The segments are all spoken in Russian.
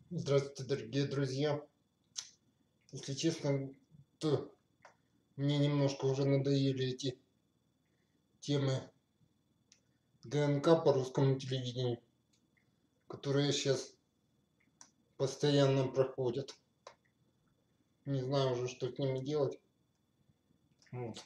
Здравствуйте, дорогие друзья. Если честно, то мне немножко уже надоели эти темы ДНК по русскому телевидению, которые сейчас постоянно проходят. Не знаю уже, что с ними делать. Вот.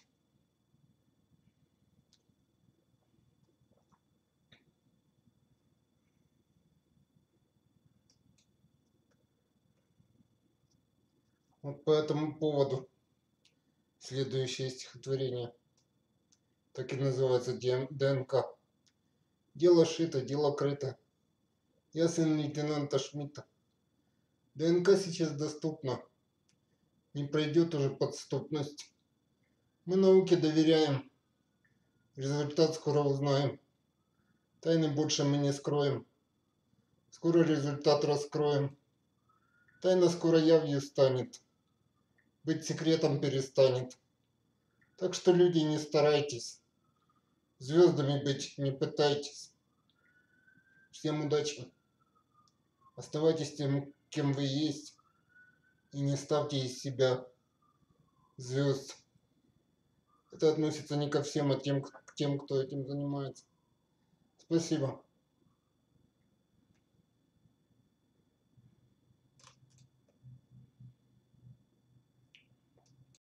Вот по этому поводу следующее стихотворение. Так и называется ДНК. Дело шито, дело крыто. Я сын лейтенанта Шмидта. ДНК сейчас доступна. Не пройдет уже подступность. Мы науке доверяем. Результат скоро узнаем. Тайны больше мы не скроем. Скоро результат раскроем. Тайна скоро явью станет. Быть секретом перестанет. Так что, люди, не старайтесь. Звездами быть не пытайтесь. Всем удачи. Оставайтесь тем, кем вы есть. И не ставьте из себя звезд. Это относится не ко всем, а к тем, кто этим занимается. Спасибо.